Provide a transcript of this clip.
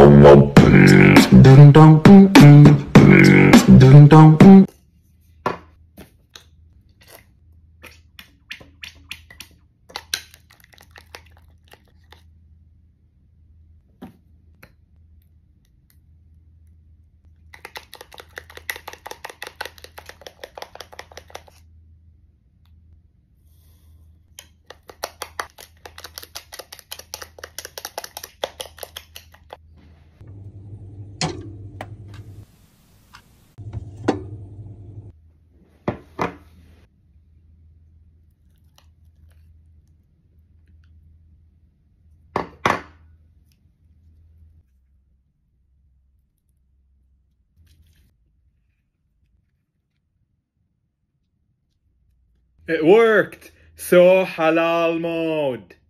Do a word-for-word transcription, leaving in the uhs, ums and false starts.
Ding dong, mm, mm. Ding dong, mm. It worked! So halal mode!